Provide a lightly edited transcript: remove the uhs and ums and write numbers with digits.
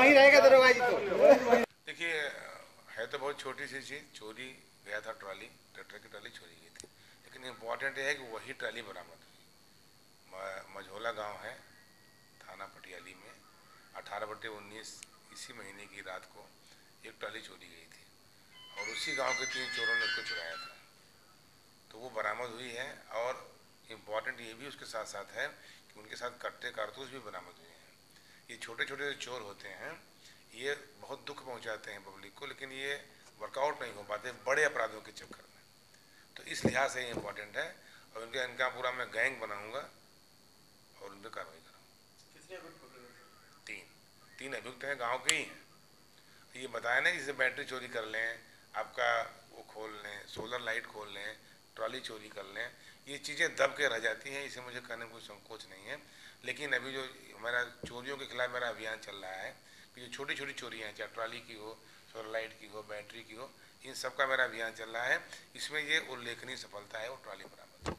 वहीं रहेगा दरोगा जी। तो देखिए, है तो बहुत छोटी सी चीज़, चोरी गया था ट्रॉली, ट्रैक्टर की ट्रॉली चोरी गई थी, लेकिन इम्पॉर्टेंट ये है कि वही ट्रॉली बरामद हुई। मझोला गांव है, थाना पटियाली में 18/19 इसी महीने की रात को एक ट्रॉली चोरी गई थी और उसी गांव के 3 चोरों ने उसको चुराया था, तो वो बरामद हुई है। और इम्पॉर्टेंट ये भी उसके साथ साथ है कि उनके साथ कट्टे कारतूस भी बरामद हुए हैं। ये छोटे छोटे जो चोर होते हैं ये बहुत दुख पहुंचाते हैं पब्लिक को, लेकिन ये वर्कआउट नहीं हो पाते बड़े अपराधों के चक्कर में, तो इस लिहाज से ये इम्पोर्टेंट है। और इनका पूरा मैं गैंग बनाऊंगा और उन पर कार्रवाई करूँगा। कितने अभियुक्त पकड़े गए? तीन अभियुक्त हैं, गाँव के ही हैं। ये बताया ना, जैसे बैटरी चोरी कर लें, आपका वो खोल लें, सोलर लाइट खोल लें, ट्रॉली चोरी कर लें, ये चीज़ें दब के रह जाती हैं। इसे मुझे कहने में कोई संकोच नहीं है, लेकिन अभी जो हमारा चोरियों के खिलाफ मेरा अभियान चल रहा है, जो छोटी छोटी चोरियाँ हैं, चाहे ट्रॉली की हो, सोलर लाइट की हो, बैटरी की हो, इन सब का मेरा अभियान चल रहा है। इसमें ये उल्लेखनीय सफलता है वो ट्रॉली बरामद।